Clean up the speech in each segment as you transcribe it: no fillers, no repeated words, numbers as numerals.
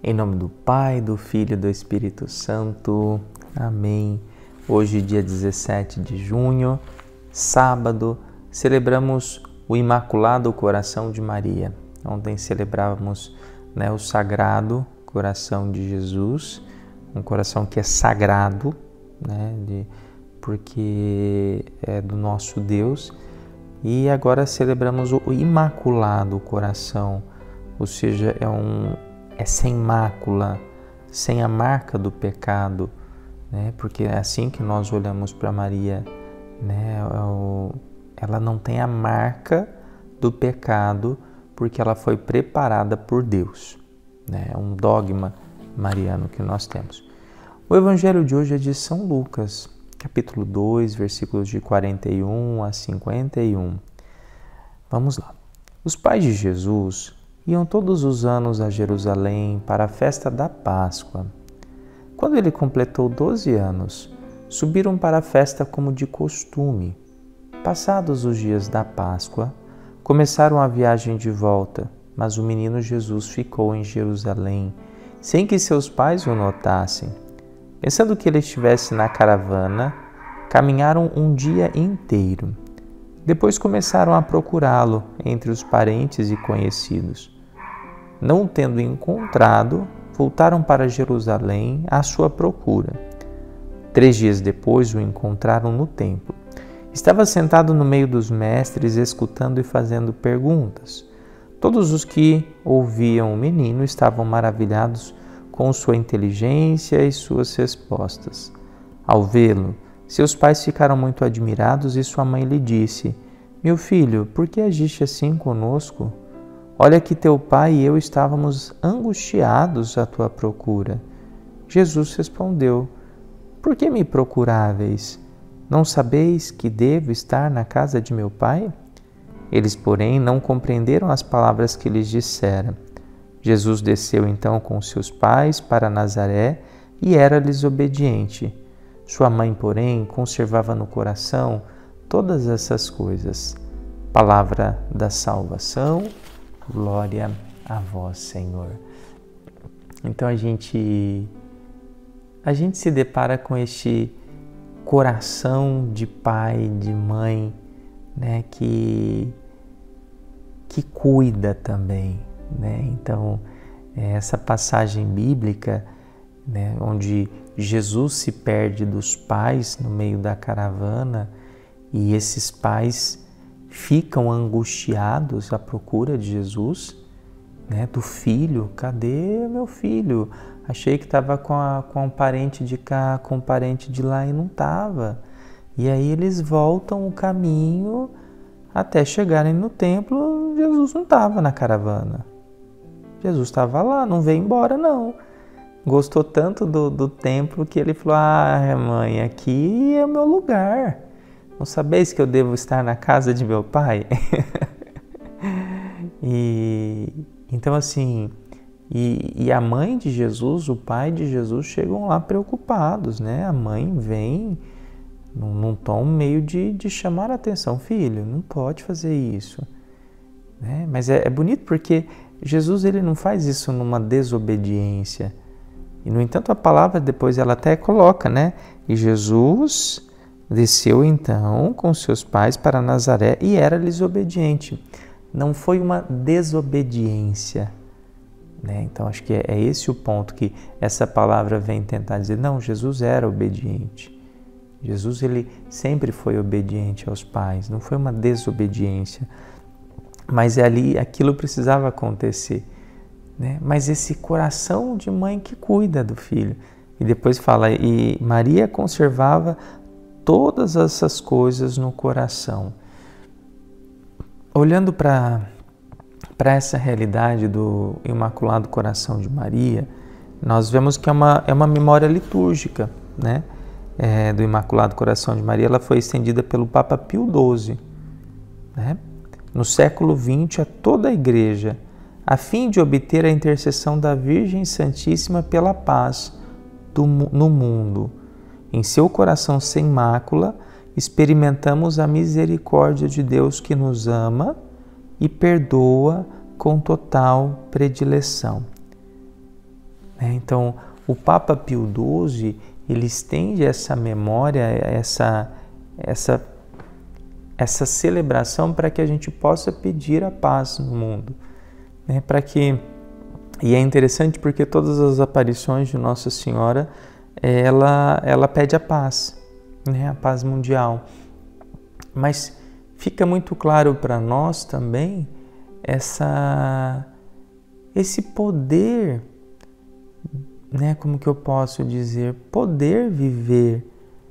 Em nome do Pai, do Filho e do Espírito Santo. Amém. Hoje, dia 17 de junho, sábado, celebramos o Imaculado Coração de Maria. Ontem celebrávamos o Sagrado Coração de Jesus, um coração que é sagrado, porque é do nosso Deus. E agora celebramos o Imaculado Coração, ou seja, é sem mácula, sem a marca do pecado, porque é assim que nós olhamos para Maria, ela não tem a marca do pecado, porque ela foi preparada por Deus, é um dogma mariano que nós temos. O Evangelho de hoje é de São Lucas, capítulo 2, versículos de 41 a 51. Vamos lá. Os pais de Jesus iam todos os anos a Jerusalém para a festa da Páscoa. Quando ele completou 12 anos, subiram para a festa como de costume. Passados os dias da Páscoa, começaram a viagem de volta, mas o menino Jesus ficou em Jerusalém, sem que seus pais o notassem. Pensando que ele estivesse na caravana, caminharam um dia inteiro. Depois começaram a procurá-lo entre os parentes e conhecidos. Não o tendo encontrado, voltaram para Jerusalém à sua procura. 3 dias depois o encontraram no templo. Estava sentado no meio dos mestres, escutando e fazendo perguntas. Todos os que ouviam o menino estavam maravilhados com sua inteligência e suas respostas. Ao vê-lo, seus pais ficaram muito admirados e sua mãe lhe disse: "Meu filho, por que agiste assim conosco? Olha que teu pai e eu estávamos angustiados à tua procura." Jesus respondeu: "Por que me procuráveis? Não sabeis que devo estar na casa de meu pai?" Eles, porém, não compreenderam as palavras que lhes dissera. Jesus desceu então com seus pais para Nazaré e era-lhes obediente. Sua mãe, porém, conservava no coração todas essas coisas. Palavra da salvação. Glória a vós, Senhor. Então a gente se depara com este coração de pai, de mãe, que cuida também, Então essa passagem bíblica, onde Jesus se perde dos pais no meio da caravana e esses pais ficam angustiados à procura de Jesus, do filho. Cadê meu filho? Achei que estava com um parente de cá, com um parente de lá e não estava. E aí eles voltam o caminho até chegarem no templo. Jesus não estava na caravana. Jesus estava lá, não veio embora não. Gostou tanto do templo que ele falou: "Ah, mãe, aqui é o meu lugar. Não sabeis que eu devo estar na casa de meu pai?" Então assim, e a mãe de Jesus, o pai de Jesus chegam lá preocupados, A mãe vem num tom meio de chamar a atenção: "Filho, não pode fazer isso." Mas é bonito porque Jesus ele não faz isso numa desobediência. E, no entanto, a palavra depois ela até coloca, E Jesus desceu então com seus pais para Nazaré e era-lhes obediente. Não foi uma desobediência, Então acho que é esse o ponto que essa palavra vem tentar dizer. Não, Jesus era obediente. Jesus ele sempre foi obediente aos pais, não foi uma desobediência. Mas ali aquilo precisava acontecer, Mas esse coração de mãe que cuida do filho. E depois fala: "E Maria conservava todas essas coisas no coração." Olhando para essa realidade do Imaculado Coração de Maria, nós vemos que é uma memória litúrgica, do Imaculado Coração de Maria. Ela foi estendida pelo Papa Pio XII, no século XX, a toda a Igreja, a fim de obter a intercessão da Virgem Santíssima pela paz no mundo. Em seu coração sem mácula, experimentamos a misericórdia de Deus que nos ama e perdoa com total predileção. né? Então, o Papa Pio XII, ele estende essa memória, essa celebração para que a gente possa pedir a paz no mundo, né? E é interessante porque todas as aparições de Nossa Senhora, ela pede a paz, né? A paz mundial. Mas fica muito claro para nós também esse poder, né? Como que eu posso dizer? Poder viver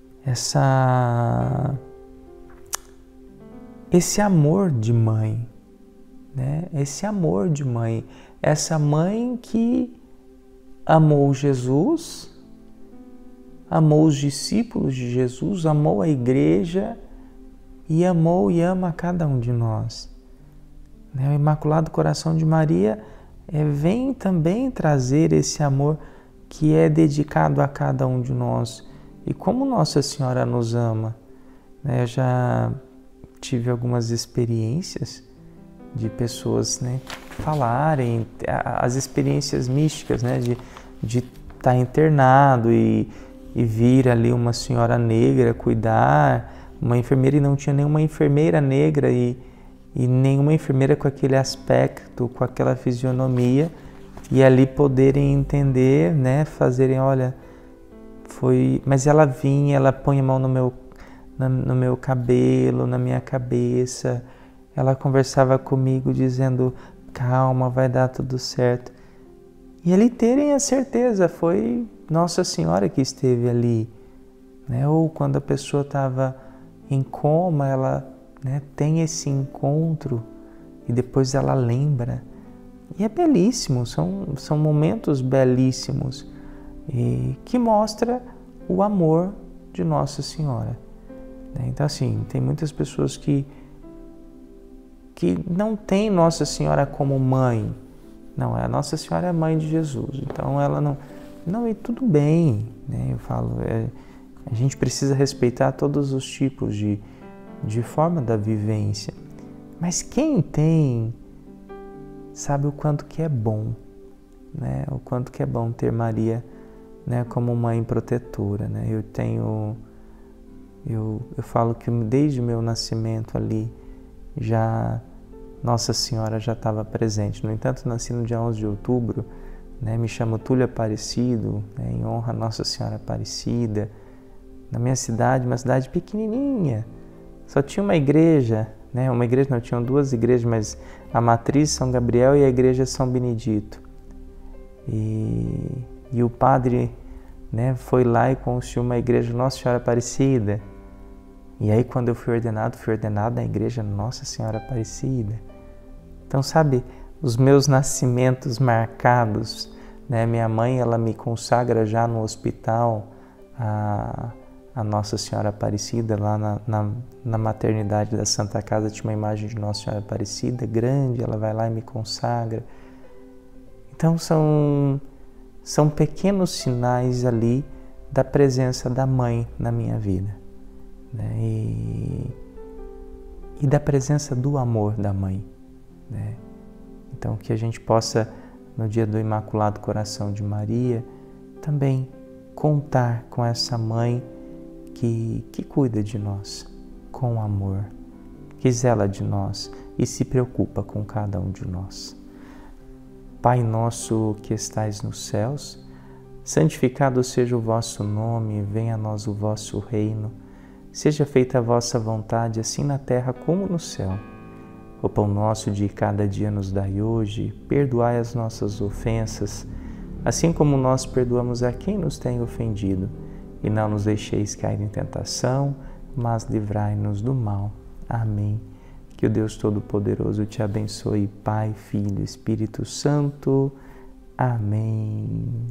esse amor de mãe, né? Esse amor de mãe, essa mãe que amou Jesus, amou os discípulos de Jesus, amou a igreja e amou e ama cada um de nós. O Imaculado Coração de Maria vem também trazer esse amor que é dedicado a cada um de nós. E como Nossa Senhora nos ama, né? Eu já tive algumas experiências de pessoas, né, falarem as experiências místicas, né, de estar internado e vir ali uma senhora negra cuidar, uma enfermeira, e não tinha nenhuma enfermeira negra e nenhuma enfermeira com aquele aspecto, com aquela fisionomia, e ali poderem entender, né, fazerem, olha, mas ela vinha, ela põe a mão no meu cabelo, na minha cabeça, ela conversava comigo dizendo, calma, vai dar tudo certo. E ali terem a certeza, foi Nossa Senhora que esteve ali, né? Ou quando a pessoa estava em coma, ela, né, tem esse encontro e depois ela lembra. E é belíssimo, são momentos belíssimos e que mostra o amor de Nossa Senhora. Então, assim, tem muitas pessoas que não tem Nossa Senhora como mãe. Não, a Nossa Senhora é a mãe de Jesus. Então ela não, e tudo bem, né? Eu falo, a gente precisa respeitar todos os tipos de forma da vivência. Mas quem tem, sabe o quanto que é bom, né? O quanto que é bom ter Maria, né, como mãe protetora, né? Eu falo que desde o meu nascimento ali, Nossa Senhora já estava presente. No entanto, nasci no dia 11 de outubro, né, me chamo Túlio Aparecido, né, em honra a Nossa Senhora Aparecida. Na minha cidade, uma cidade pequenininha, só tinha uma igreja, né, tinham duas igrejas, mas a matriz São Gabriel e a igreja São Benedito. E o padre, né, foi lá e construiu uma igreja Nossa Senhora Aparecida. E aí, quando eu fui ordenado na igreja Nossa Senhora Aparecida. Então, sabe, os meus nascimentos marcados, né? Minha mãe, ela me consagra já no hospital a Nossa Senhora Aparecida, lá na maternidade da Santa Casa tinha uma imagem de Nossa Senhora Aparecida, grande, ela vai lá e me consagra. Então, são pequenos sinais ali da presença da mãe na minha vida, né? E da presença do amor da mãe, né? Então, que a gente possa, no dia do Imaculado Coração de Maria, também contar com essa mãe que cuida de nós com amor, que zela de nós e se preocupa com cada um de nós. Pai nosso que estais nos céus, santificado seja o vosso nome, venha a nós o vosso reino, seja feita a vossa vontade, assim na terra como no céu. O pão nosso de cada dia nos dai hoje, perdoai as nossas ofensas, assim como nós perdoamos a quem nos tem ofendido. E não nos deixeis cair em tentação, mas livrai-nos do mal. Amém. Que o Deus Todo-Poderoso te abençoe, Pai, Filho e Espírito Santo. Amém.